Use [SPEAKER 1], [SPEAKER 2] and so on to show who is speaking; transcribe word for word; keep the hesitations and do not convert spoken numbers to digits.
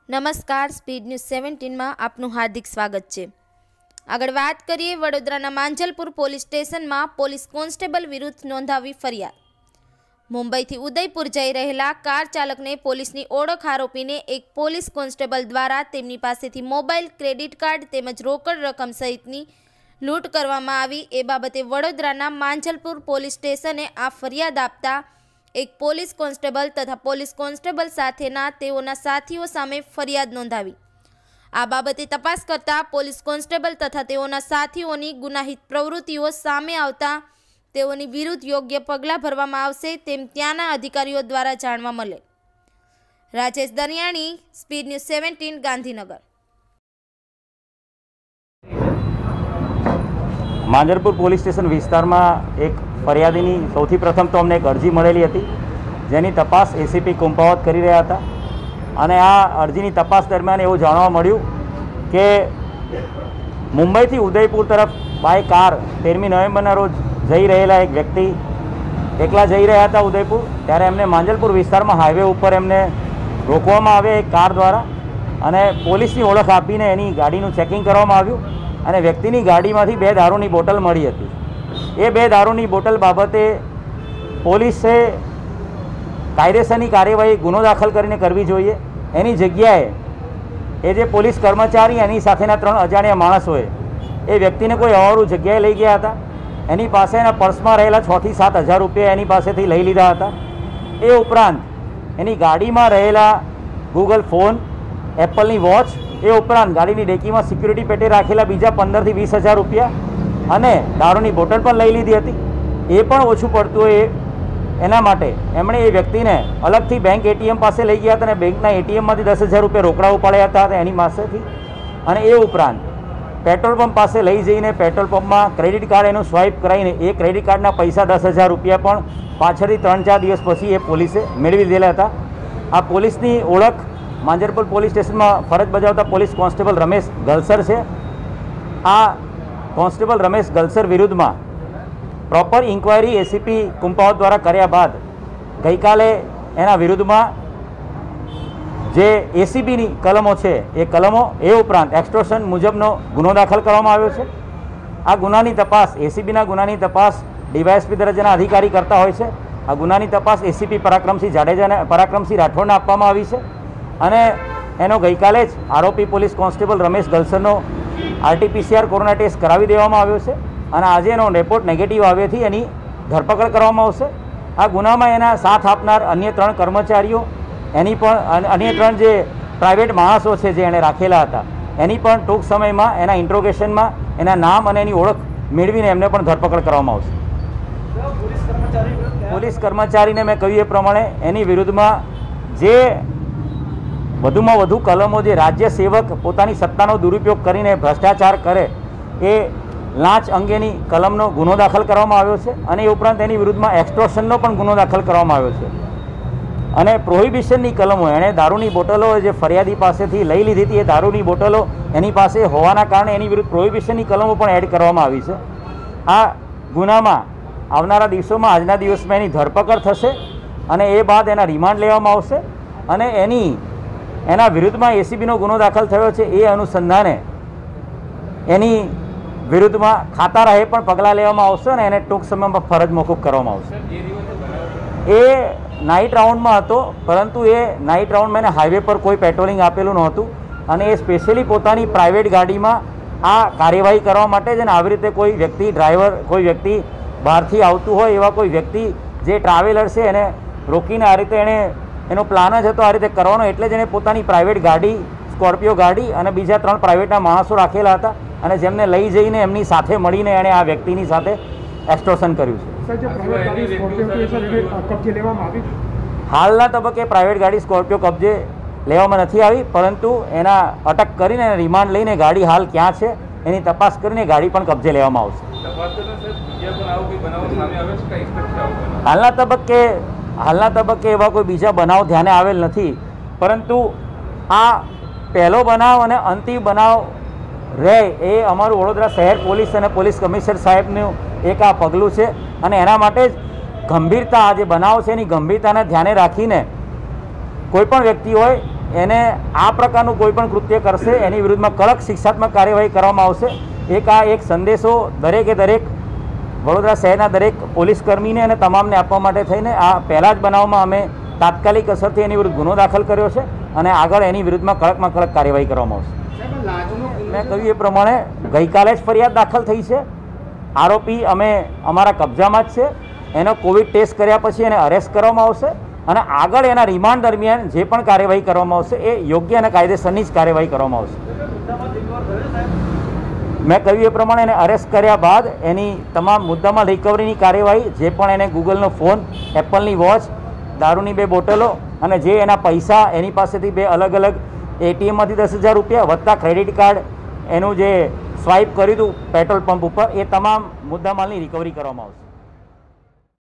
[SPEAKER 1] નમસ્કાર, speed news સેવન્ટીનમાં આપનું હાર્દિક સ્વાગત છે। આગળ વાત કરીએ, વડોદરાના માંજલપુર પોલીસ સ્ટેશનમાં પોલીસ કોન્સ્ટેબલ વિરુદ્ધ નોંધાવી ફરિયાદ। મુંબઈથી ઉદયપુર જઈ રહેલા કાર ચાલકને પોલીસની ઓળખ આરોપીને એક પોલીસ કોન્સ્ટેબલ દ્વારા તેમની પાસેથી મોબાઈલ, ક્રેડિટ કાર્ડ તેમજ રોકડ રકમ સહિતની લૂંટ કરવામાં આવી। એ બાબતે વડોદરાના માંજલપુર પોલીસ સ્ટેશને આ ફરિયાદ આપતા એક પોલીસ કોન્સ્ટેબલ તથા પોલીસ કોન્સ્ટેબલ સાથેના તેઓના સાથીઓ સામે ફરિયાદ નોંધાવી। આ બાબતે તપાસ કરતા પોલીસ કોન્સ્ટેબલ તથા તેઓના સાથીઓની ગુનાહિત પ્રવૃત્તિઓ સામે આવતા તેઓની વિરુદ્ધ યોગ્ય પગલાં ભરવામાં આવશે તેમ ત્યાંના અધિકારીઓ દ્વારા જાણવા મળે। Rajesh Dariyani, speed news seventeen, Gandhinagar.
[SPEAKER 2] Manjalpur police station વિસ્તારમાં એક ફરિયાદીની સૌથી પ્રથમ તો અમને એક અરજી મળેલી હતી, જેની તપાસ એસીપી કુંપાવત કરી રહ્યા હતા। અને આ અરજીની તપાસ દરમિયાન એવું જાણવા મળ્યું કે મુંબઈથી ઉદયપુર તરફ બાય કાર તેરમી નવેમ્બરના રોજ જઈ રહેલા એક વ્યક્તિ એકલા જઈ રહ્યા હતા ઉદયપુર, ત્યારે એમને માંજલપુર વિસ્તારમાં હાઈવે ઉપર એમને રોકવામાં આવ્યા એક કાર દ્વારા અને પોલીસની ઓળખ આપીને એની ગાડીનું ચેકિંગ કરવામાં આવ્યું અને વ્યક્તિની ગાડીમાંથી બે દારૂની બોટલ મળી હતી। એ બે દારૂની બોટલ બાબતે પોલીસે કાયદેસરની કાર્યવાહી ગુનો દાખલ કરીને કરવી જોઈએ। એની જગ્યાએ એ જે પોલીસ કર્મચારી એની સાથેના ત્રણ અજાણ્યા માણસોએ એ વ્યક્તિને કોઈ અવારું જગ્યાએ લઈ ગયા હતા। એની પાસે એના પર્સમાં રહેલા છ થી સાત હજાર રૂપિયા એની પાસેથી લઈ લીધા હતા। એ ઉપરાંત એની ગાડીમાં રહેલા ગૂગલ ફોન, એપલની વોચ, એ ઉપરાંત ગાડીની ડેકીમાં સિક્યુરિટી પેટે રાખેલા બીજા પંદરથી વીસ હજાર રૂપિયા અને દારૂની બોટલ પણ લઈ લીધી હતી। એ પણ ઓછું પડતું હોય એના માટે એમણે એ વ્યક્તિને અલગથી બેંક એટીએમ પાસે લઈ ગયા હતા અને બેંકના એટીએમમાંથી દસ હજાર રૂપિયા રોકડા ઉપાડ્યા હતા એની પાસેથી। અને એ ઉપરાંત પેટ્રોલ પંપ પાસે લઈ જઈને પેટ્રોલ પંપમાં ક્રેડિટ કાર્ડ એનું સ્વાઇપ કરાવીને એ ક્રેડિટ કાર્ડના પૈસા દસ હજાર રૂપિયા પણ પાછળથી ત્રણ ચાર દિવસ પછી એ પોલીસે મેળવી દીધેલા હતા। આ પોલીસની ઓળખ માંજલપુર પોલીસ સ્ટેશનમાં ફરજ બજાવતા પોલીસ કોન્સ્ટેબલ રમેશ ગલસર છે। આ કોન્સ્ટેબલ રમેશ ગલસર વિરુદ્ધમાં પ્રોપર ઇન્ક્વાયરી એસીપી કુંપાવત દ્વારા કર્યા બાદ ગઈકાલે એના વિરુદ્ધમાં જે એસીબીની કલમો છે એ કલમો એ ઉપરાંત એક્સટોર્શન મુજબનો ગુનો દાખલ કરવામાં આવ્યો છે। આ ગુનાની તપાસ એસીબીના ગુનાની તપાસ ડીવાયએસપી દરજ્જાના અધિકારી કરતા હોય છે। આ ગુનાની તપાસ એસીપી પરાક્રમસિંહ જાડેજાને પરાક્રમસિંહ રાઠોડને આપવામાં આવી છે અને એનો ગઈકાલે જ આરોપી પોલીસ કોન્સ્ટેબલ રમેશ ગલસરનો આરટીપીસીઆર કોરોના ટેસ્ટ કરાવી દેવામાં આવ્યો છે અને આજે એનો રિપોર્ટ નેગેટિવ આવ્યાથી એની ધરપકડ કરવામાં આવશે। આ ગુનામાં એના સાથ આપનાર અન્ય ત્રણ કર્મચારીઓ, એની પણ અન્ય ત્રણ જે પ્રાઇવેટ માણસો છે જે એણે રાખેલા હતા એની પણ ટૂંક સમયમાં એના ઇન્ટ્રોગેશનમાં એના નામ અને એની ઓળખ મેળવીને એમને પણ ધરપકડ કરવામાં આવશે। પોલીસ કર્મચારીને મેં કહ્યું એ પ્રમાણે એની વિરુદ્ધમાં જે વધુમાં વધુ કલમો, જે રાજ્ય સેવક પોતાની સત્તાનો દુરુપયોગ કરીને ભ્રષ્ટાચાર કરે એ લાંચ અંગેની કલમનો ગુનો દાખલ કરવામાં આવ્યો છે અને એ ઉપરાંત એની વિરુદ્ધમાં એક્સટોર્શનનો પણ ગુનો દાખલ કરવામાં આવ્યો છે અને પ્રોહિબિશનની કલમો, એણે દારૂની બોટલો જે ફરિયાદી પાસેથી લઈ લીધી હતી એ દારૂની બોટલો એની પાસે હોવાના કારણે એની વિરુદ્ધ પ્રોહિબિશનની કલમો પણ એડ કરવામાં આવી છે। આ ગુનામાં આવનારા દિવસોમાં આજના દિવસમાં એની ધરપકડ થશે અને એ બાદ એના રિમાન્ડ લેવામાં આવશે અને એની એના વિરુદ્ધમાં એસીબીનો ગુનો દાખલ થયો છે એ અનુસંધાને એની વિરુદ્ધમાં ખાતા રહે પણ પગલાં લેવામાં આવશે અને એને ટૂંક સમયમાં ફરજ મોકૂફ કરવામાં આવશે। એ નાઇટ રાઉન્ડમાં હતો, પરંતુ એ નાઇટ રાઉન્ડમાં એને હાઈવે પર કોઈ પેટ્રોલિંગ આપેલું નહોતું અને એ સ્પેશિયલી પોતાની પ્રાઇવેટ ગાડીમાં આ કાર્યવાહી કરવા માટે જ ને આવી રીતે કોઈ વ્યક્તિ ડ્રાઈવર, કોઈ વ્યક્તિ બહારથી આવતું હોય એવા કોઈ વ્યક્તિ જે ટ્રાવેલર છે એને રોકીને આ રીતે એણે એનો પ્લાન જ હતો આ રીતે કરવાનો, એટલે જ એને પોતાની પ્રાઇવેટ ગાડી, સ્કોર્પિયો ગાડી અને બીજા ત્રણ પ્રાઇવેટના માણસો રાખેલા હતા અને જેમને લઈ જઈને એમની સાથે મળીને એણે આ વ્યક્તિની સાથે એક્સટોર્શન કર્યું છે। હાલના તબક્કે પ્રાઇવેટ ગાડી સ્કોર્પિયો કબજે લેવામાં નથી આવી, પરંતુ એના અટક કરીને રિમાન્ડ લઈને ગાડી હાલ ક્યાં છે એની તપાસ કરીને ગાડી પણ કબજે લેવામાં આવશે। હાલના તબક્કે હાલના તબક્કે એવા કોઈ બીજા બનાવ ધ્યાને આવેલ નથી, પરંતુ આ પહેલો બનાવ અને અંતિમ બનાવ રહે એ અમારું વડોદરા શહેર પોલીસ અને પોલીસ કમિશનર સાહેબનું એક આ પગલું છે અને એના માટે જ ગંભીરતા, આ જે બનાવ છે એની ગંભીરતાને ધ્યાને રાખીને કોઈ પણ વ્યક્તિ હોય એને આ પ્રકારનું કોઈ પણ કૃત્ય કરશે એની વિરુદ્ધમાં કડક શિક્ષાત્મક કાર્યવાહી કરવામાં આવશે. એક આ એક સંદેશો દરેકે દરેક વડોદરા શહેરના દરેક પોલીસ કર્મીને અને તમામને આપવા માટે થઈને આ પહેલાં જ બનાવમાં અમે તાત્કાલિક અસરથી એની વિરુદ્ધ ગુનો દાખલ કર્યો છે અને આગળ એની વિરુદ્ધમાં કડકમાં કડક કાર્યવાહી કરવામાં આવશે. મેં કહ્યું એ પ્રમાણે ગઈકાલે જ ફરિયાદ દાખલ થઈ છે. આરોપી અમે અમારા કબજામાં જ છે. એનો કોવિડ ટેસ્ટ કર્યા પછી એને અરેસ્ટ કરવામાં આવશે અને આગળ એના રિમાન્ડ દરમિયાન જે પણ કાર્યવાહી કરવામાં આવશે એ યોગ્ય અને કાયદેસરની જ કાર્યવાહી કરવામાં આવશે. મેં કહ્યું એ પ્રમાણે એને અરેસ્ટ કર્યા બાદ એની તમામ મુદ્દામાં રિકવરીની કાર્યવાહી, જે પણ એને ગૂગલનો ફોન, એપલની વોચ, દારૂની બે બોટલો અને જે એના પૈસા એની પાસેથી બે અલગ અલગ એટીએમમાંથી દસ હજાર રૂપિયા વત્તા ક્રેડિટ કાર્ડ એનું જે સ્વાઇપ કર્યું હતું પેટ્રોલ પંપ ઉપર, એ તમામ મુદ્દામાલની રિકવરી કરવામાં આવશે.